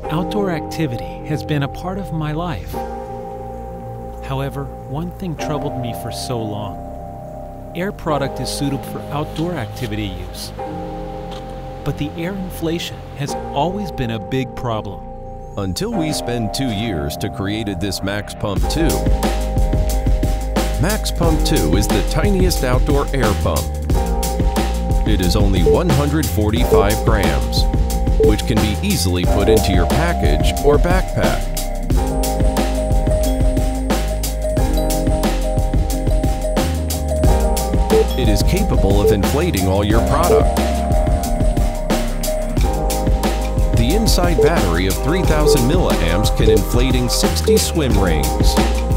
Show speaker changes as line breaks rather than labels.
Outdoor activity has been a part of my life. However, one thing troubled me for so long. Air product is suitable for outdoor activity use, but the air inflation has always been a big problem.
Until we spent 2 years to create this Max Pump 2. Max Pump 2 is the tiniest outdoor air pump. It is only 145 grams, which can be easily put into your package or backpack. It is capable of inflating all your product. The inside battery of 3,000 milliamps can inflating 60 swim rings.